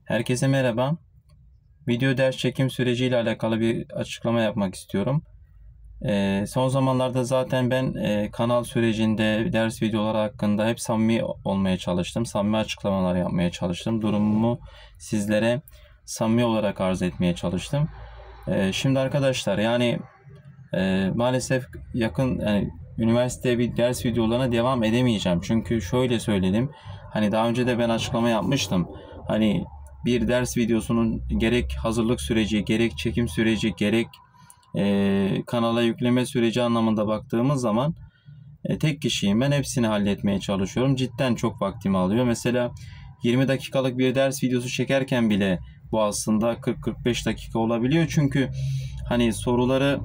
Herkese merhaba. Video ders çekim süreciyle alakalı bir açıklama yapmak istiyorum. Son zamanlarda zaten ben kanal sürecinde ders videoları hakkında hep samimi olmaya çalıştım. Samimi açıklamalar yapmaya çalıştım. Durumumu sizlere samimi olarak arz etmeye çalıştım. Şimdi arkadaşlar maalesef üniversite bir ders videolarına devam edemeyeceğim. Çünkü şöyle söyledim. Hani daha önce de ben açıklama yapmıştım. Hani bir ders videosunun gerek hazırlık süreci, gerek çekim süreci, gerek kanala yükleme süreci anlamında baktığımız zaman tek kişiyim. Ben hepsini halletmeye çalışıyorum. Cidden çok vaktimi alıyor. Mesela 20 dakikalık bir ders videosu çekerken bile bu aslında 40-45 dakika olabiliyor. Çünkü hani soruları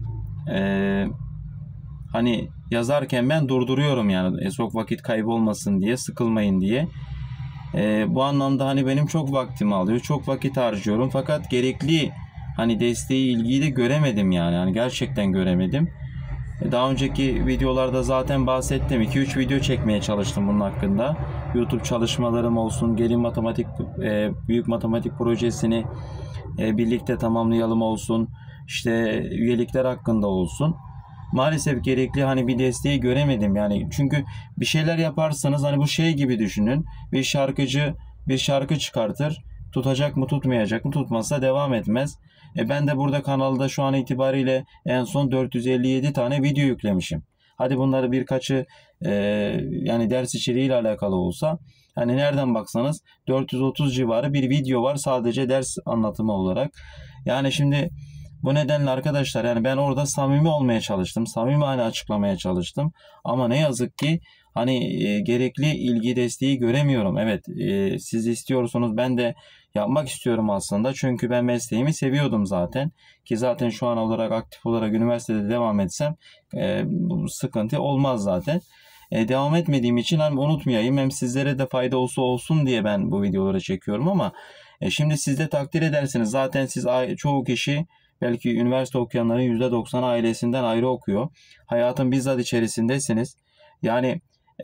hani yazarken ben durduruyorum yani çok vakit kaybı olmasın diye, sıkılmayın diye. Bu anlamda hani benim çok vaktimi alıyor, çok vakit harcıyorum fakat gerekli hani desteği, ilgiyi de göremedim yani. Hani gerçekten göremedim. Daha önceki videolarda zaten bahsettim. 2-3 video çekmeye çalıştım bunun hakkında. YouTube çalışmalarım olsun, Gelin Matematik Büyük Matematik Projesini birlikte tamamlayalım olsun. İşte üyelikler hakkında olsun. Maalesef gerekli hani bir desteği göremedim yani. Çünkü bir şeyler yaparsanız hani bu şey gibi düşünün. Bir şarkıcı bir şarkı çıkartır. Tutacak mı tutmayacak mı, tutmazsa devam etmez. Ben de burada kanalda şu an itibariyle en son 457 tane video yüklemişim. Hadi bunları birkaçı yani ders içeriğiyle alakalı olsa hani nereden baksanız 430 civarı bir video var sadece ders anlatımı olarak. Yani şimdi bu nedenle arkadaşlar yani ben orada samimi olmaya çalıştım. Samimi hani açıklamaya çalıştım. Ama ne yazık ki hani gerekli ilgi desteği göremiyorum. Evet, siz istiyorsunuz, ben de yapmak istiyorum aslında. Çünkü ben mesleğimi seviyordum zaten. Ki zaten şu an olarak aktif olarak üniversitede devam etsem bu sıkıntı olmaz zaten. Devam etmediğim için hani unutmayayım. Hem sizlere de fayda olsun diye ben bu videoları çekiyorum ama şimdi siz de takdir edersiniz. Zaten çoğu kişi belki üniversite okuyanların %90'ı ailesinden ayrı okuyor. Hayatın bizzat içerisindesiniz. Yani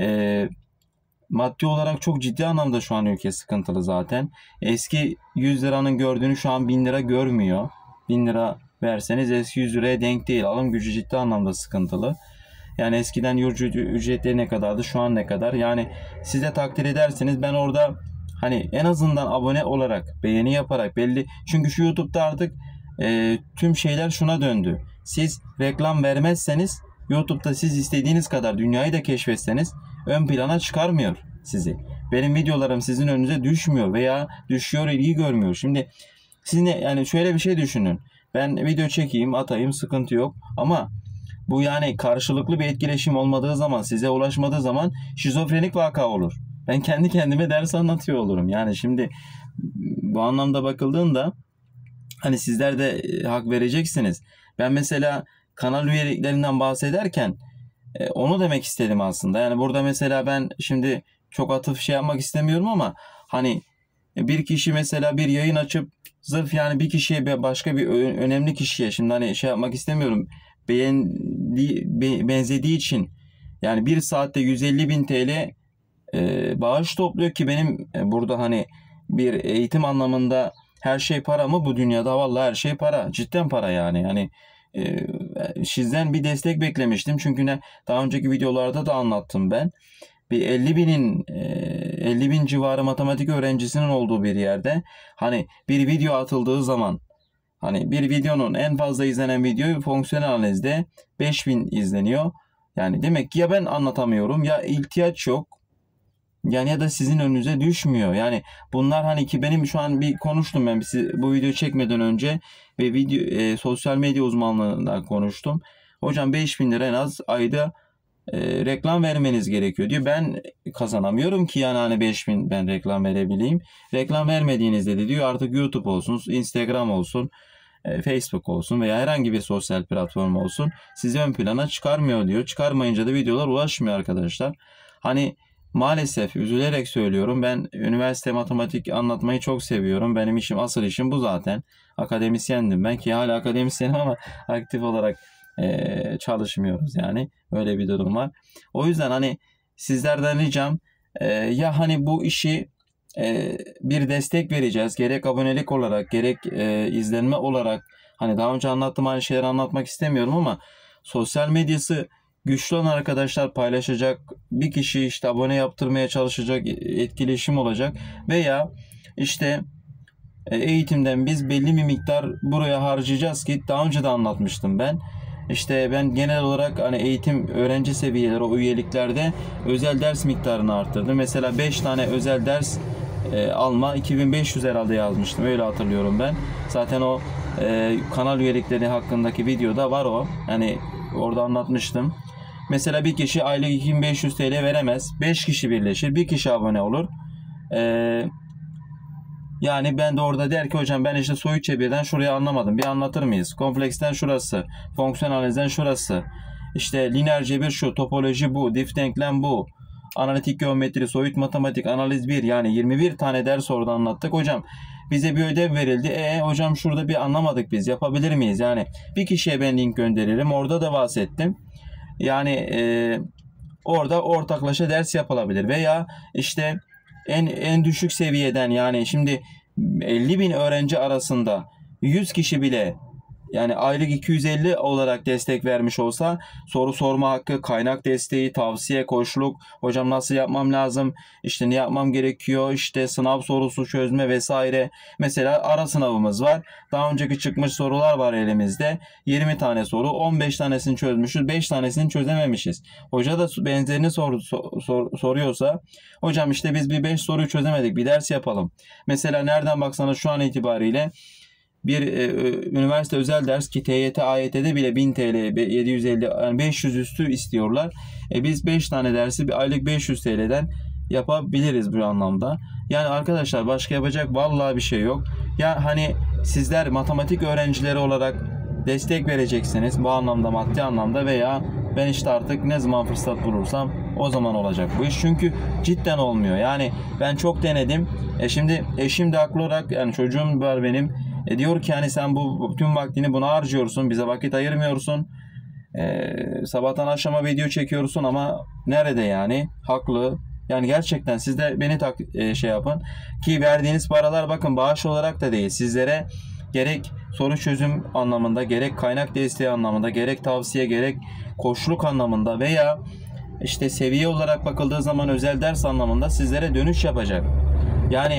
maddi olarak çok ciddi anlamda şu an ülke sıkıntılı zaten. Eski 100 liranın gördüğünü şu an 1000 lira görmüyor. 1000 lira verseniz eski 100 liraya denk değil. Alım gücü ciddi anlamda sıkıntılı. Yani eskiden yurcu ücretleri ne kadardı, şu an ne kadar? Yani siz de takdir ederseniz ben orada hani en azından abone olarak, beğeni yaparak belli. Çünkü şu YouTube'da artık tüm şeyler şuna döndü. Siz reklam vermezseniz YouTube'da siz istediğiniz kadar dünyayı da keşfetseniz ön plana çıkarmıyor sizi. Benim videolarım sizin önünüze düşmüyor veya düşüyor, ilgi görmüyor. Şimdi siz yani şöyle bir şey düşünün. Ben video çekeyim, atayım, sıkıntı yok ama bu yani karşılıklı bir etkileşim olmadığı zaman, size ulaşmadığı zaman şizofrenik vaka olur. Ben kendi kendime ders anlatıyor olurum. Yani şimdi bu anlamda bakıldığında hani sizler de hak vereceksiniz. Ben mesela kanal üyeliklerinden bahsederken onu demek istedim aslında. Yani burada mesela ben şimdi çok atıf şey yapmak istemiyorum ama hani bir kişi mesela bir yayın açıp sırf yani bir kişiye başka bir önemli kişiye şimdi hani şey yapmak istemiyorum. Benzediği için yani bir saatte 150 bin TL bağış topluyor ki benim burada hani bir eğitim anlamında her şey para mı bu dünyada? Vallahi her şey para. Cidden para yani. Yani sizden bir destek beklemiştim. Çünkü daha önceki videolarda da anlattım ben. Bir 50 bin civarı matematik öğrencisinin olduğu bir yerde hani bir video atıldığı zaman hani bir videonun en fazla izlenen videoyu fonksiyonel analizde 5000 izleniyor. Yani demek ki ya ben anlatamıyorum ya ihtiyaç yok. Yani ya da sizin önünüze düşmüyor. Yani bunlar hani ki benim şu an bir konuştum ben bu videoyu çekmeden önce ve sosyal medya uzmanlığından konuştum. Hocam 5000 lira en az ayda reklam vermeniz gerekiyor diyor. Ben kazanamıyorum ki yani hani 5000 ben reklam verebileyim. Reklam vermediğinizde de diyor artık YouTube olsun, Instagram olsun, Facebook olsun veya herhangi bir sosyal platform olsun sizi ön plana çıkarmıyor diyor. Çıkarmayınca da videolar ulaşmıyor arkadaşlar. Hani maalesef üzülerek söylüyorum, ben üniversite matematik anlatmayı çok seviyorum. Benim işim, asıl işim bu zaten. Akademisyendim ben ki hala akademisyenim ama aktif olarak çalışmıyoruz yani. Öyle bir durum var. O yüzden hani sizlerden ricam ya hani bu işi bir destek vereceğiz. Gerek abonelik olarak gerek izlenme olarak. Hani daha önce anlattığım aynı şeyleri anlatmak istemiyorum ama sosyal medyası güçlü olan arkadaşlar paylaşacak. Bir kişi işte abone yaptırmaya çalışacak. Etkileşim olacak. Veya işte eğitimden biz belli bir miktar buraya harcayacağız ki daha önce de anlatmıştım ben. İşte ben genel olarak hani eğitim öğrenci seviyeleri o üyeliklerde özel ders miktarını arttırdım. Mesela 5 tane özel ders alma 2500 herhalde yazmıştım. Öyle hatırlıyorum ben. Zaten o kanal üyelikleri hakkındaki videoda var o. Hani orada anlatmıştım. Mesela bir kişi aylık 2500 TL veremez. 5 kişi birleşir. Bir kişi abone olur. Yani ben de orada der ki hocam ben işte soyut çevirden şurayı anlamadım. Bir anlatır mıyız? Kompleksten şurası. Fonksiyon analizden şurası. İşte lineer cebir şu. Topoloji bu. Dif denklem bu. Analitik geometri, soyut matematik, analiz 1. Yani 21 tane ders orada anlattık. Hocam bize bir ödev verildi. Hocam şurada bir anlamadık biz. Yapabilir miyiz? Yani bir kişiye ben link gönderirim. Orada da bahsettim. Yani orada ortaklaşa ders yapılabilir. Veya işte en düşük seviyeden yani şimdi 50.000 öğrenci arasında 100 kişi bile yani aylık 250 olarak destek vermiş olsa soru sorma hakkı, kaynak desteği, tavsiye, koçluk, hocam nasıl yapmam lazım, işte ne yapmam gerekiyor, işte sınav sorusu çözme vesaire. Mesela ara sınavımız var. Daha önceki çıkmış sorular var elimizde. 20 tane soru, 15 tanesini çözmüşüz, 5 tanesini çözememişiz. Hoca da benzerini soruyorsa hocam işte biz bir 5 soruyu çözemedik, bir ders yapalım. Mesela nereden baksanız şu an itibariyle bir üniversite özel ders ki TYT, AYT'de bile 1000 TL, 750 yani 500 üstü istiyorlar. Biz 5 tane dersi bir aylık 500 TL'den yapabiliriz bu anlamda. Yani arkadaşlar başka yapacak vallahi bir şey yok. Ya hani sizler matematik öğrencileri olarak destek vereceksiniz bu anlamda, maddi anlamda veya ben işte artık ne zaman fırsat bulursam o zaman olacak bu iş. Çünkü cidden olmuyor. Yani ben çok denedim. Şimdi eşim de haklı olarak yani çocuğum var benim. Diyor ki hani sen bu bütün vaktini buna harcıyorsun. Bize vakit ayırmıyorsun. Sabahtan akşama video çekiyorsun ama nerede yani? Haklı. Yani gerçekten siz de beni şey yapın. Ki verdiğiniz paralar bakın bağış olarak da değil. Sizlere gerek soru çözüm anlamında, gerek kaynak desteği anlamında, gerek tavsiye, gerek koçluk anlamında veya işte seviye olarak bakıldığı zaman özel ders anlamında sizlere dönüş yapacak. Yani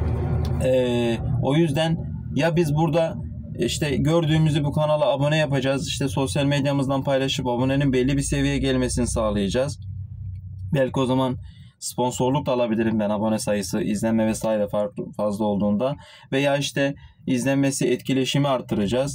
o yüzden ya biz burada işte gördüğümüzü bu kanala abone yapacağız. İşte sosyal medyamızdan paylaşıp abonenin belli bir seviyeye gelmesini sağlayacağız. Belki o zaman sponsorluk da alabilirim ben abone sayısı, izlenme vesaire fazla olduğunda. Veya işte izlenmesi, etkileşimi arttıracağız.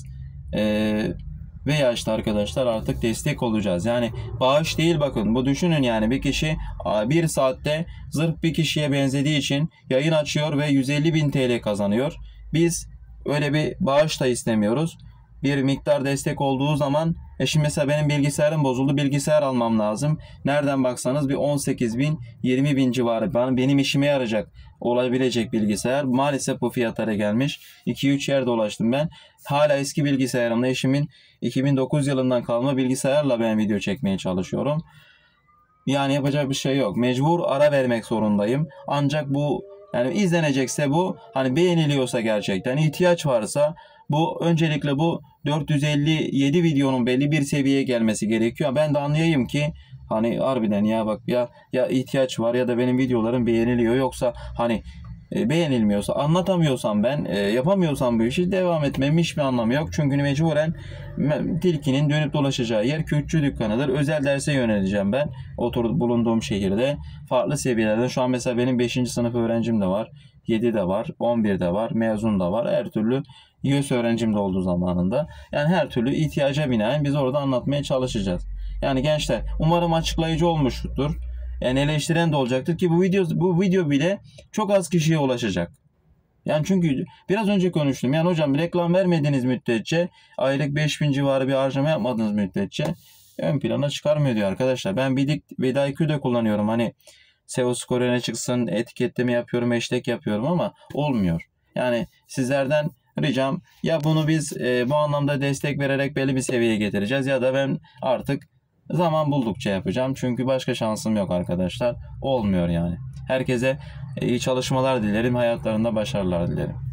Veya işte arkadaşlar artık destek olacağız. Yani bağış değil bakın. Bu düşünün yani bir kişi bir saatte zırh bir kişiye benzediği için yayın açıyor ve 150.000 TL kazanıyor. Biz öyle bir bağış da istemiyoruz. Bir miktar destek olduğu zaman şimdi mesela benim bilgisayarım bozuldu. Bilgisayar almam lazım. Nereden baksanız bir 18.000 20.000 civarı benim işime yarayacak olabilecek bilgisayar. Maalesef bu fiyatlara gelmiş. 2-3 yer dolaştım ben. Hala eski bilgisayarımla eşimin 2009 yılından kalma bilgisayarla ben video çekmeye çalışıyorum. Yani yapacak bir şey yok. Mecbur ara vermek zorundayım. Ancak bu yani izlenecekse bu hani beğeniliyorsa gerçekten ihtiyaç varsa bu öncelikle bu 457 videonun belli bir seviyeye gelmesi gerekiyor. Ben de anlayayım ki hani harbiden ya bak ya ihtiyaç var ya da benim videolarım beğeniliyor yoksa hani beğenilmiyorsa anlatamıyorsam ben yapamıyorsam bu işi devam etmemin hiçbir anlamı yok. Çünkü mecburen tilkinin dönüp dolaşacağı yer kültçü dükkanıdır. Özel derse yöneleceğim ben bulunduğum şehirde. Farklı seviyelerden şu an mesela benim 5. sınıf öğrencim de var. 7 de var. 11 de var. Mezun da var. Her türlü YÖS öğrencim de olduğu zamanında. Yani her türlü ihtiyaca binaen biz orada anlatmaya çalışacağız. Yani gençler umarım açıklayıcı olmuştur. Yani eleştiren de olacaktır ki bu video bile çok az kişiye ulaşacak. Yani çünkü biraz önce konuştum. Yani hocam reklam vermediğiniz müddetçe aylık 5.000 civarı bir harcama yapmadığınız müddetçe ön plana çıkarmıyor diyor arkadaşlar. Ben Vidaiq de kullanıyorum. Hani SEO skoru öne çıksın, etiketleme yapıyorum, hashtag yapıyorum ama olmuyor. Yani sizlerden ricam ya bunu biz bu anlamda destek vererek belli bir seviyeye getireceğiz ya da ben artık Zaman buldukça yapacağım. Çünkü başka şansım yok arkadaşlar. Olmuyor yani. Herkese iyi çalışmalar dilerim. Hayatlarında başarılar dilerim.